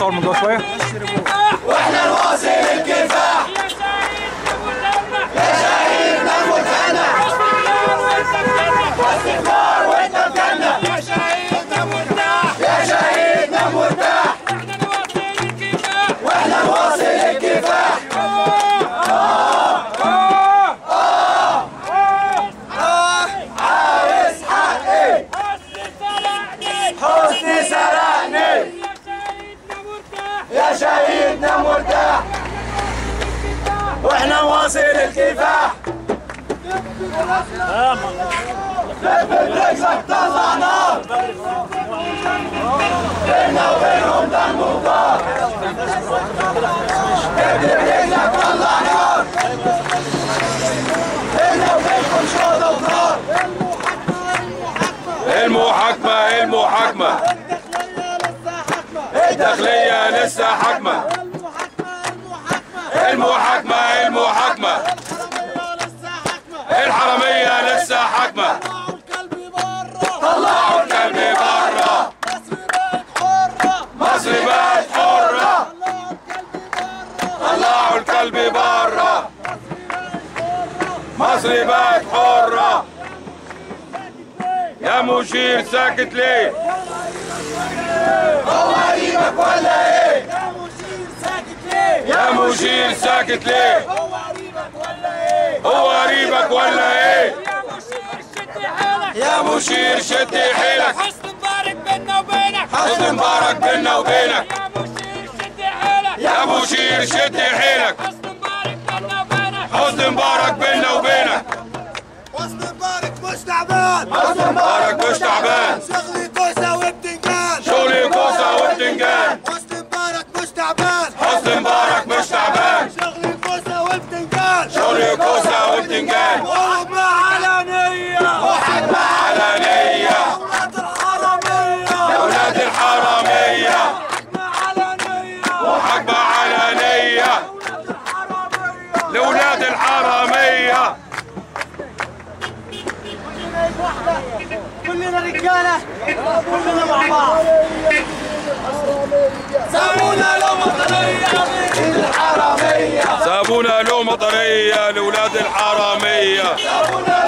نصور من جوه شويه. واحنا نواصل الكفاح يا شهيدنا المتهنى واستغفار وانت الجنة يا شهيدنا مرتاح يا شهيدنا مرتاح واحنا نواصل الكفاح عاوز حقي حسني سرقني يا شهيدنا مرتاح واحنا نواصل الكفاح لف برجلك طلع نار بينا وبينهم دم وطار لف برجلك طلع نار بينا وبينهم شهداء ونار المحاكمة المحاكمة الداخلية لسه حاكمة المحاكمة المحاكمة الحرامية لسه حاكمة طلعوا الكلب برا مصر بقت حرة طلعوا الكلب برا مصر بقت حرة يا مشير ساكت ليه؟ هو قريبك ولا ايه؟ يا مشير ساكت ليه؟ هو قريبك ولا ايه؟ هو قريبك ولا ايه؟ يا مشير شد حيلك حسن مبارك بينا وبينك حسن مبارك بينا وبينك يا مشير شد حيلك يا مشير شد حيلك حسن مبارك بينا وبينك حسن مبارك بينا وبينك حسن مبارك مش تعبان حسن مبارك مش تعبان شغلي كوسه وبتنجان شغلي كوسة وبتنجان حسن مبارك مش تعبان حسن مبارك مش تعبان شغلي كوسه وبتنجان شغلي كوسة وبتنجان وحكمة علنية محاكمة علنية أولاد الحرامية أولاد الحرامية حكمة علنية محاكمة علنية الحرامية لأولاد الحرامية كلنا رجالة كلنا مع بعض سابونا لو مطرية من الحرامية سابونا لو مطرية لأولاد الحرامية سابونا